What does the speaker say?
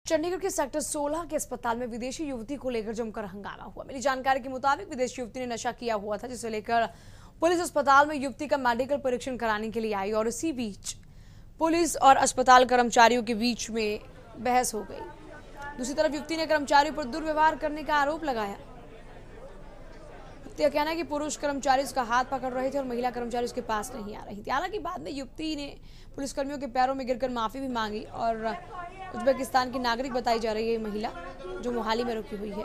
चंडीगढ़ के सेक्टर 16 के अस्पताल में विदेशी युवती को लेकर जमकर हंगामा हुआ। मिली जानकारी के मुताबिक विदेशी युवती ने नशा किया हुआ था, जिसे लेकर पुलिस अस्पताल में युवती का मेडिकल परीक्षण कराने के लिए आई और इसी बीच पुलिस और अस्पताल कर्मचारियों के बीच में बहस हो गई। दूसरी तरफ युवती ने कर्मचारियों पर दुर्व्यवहार करने का आरोप लगाया। युवती का कहना है कि पुरुष कर्मचारी उसका हाथ पकड़ रहे थे और महिला कर्मचारी उसके पास नहीं आ रही थी। हालांकि बाद में युवती ने पुलिसकर्मियों के पैरों में गिरकर माफी भी मांगी और उज्बेकिस्तान की नागरिक बताई जा रही है महिला, जो मोहाली में रुकी हुई है।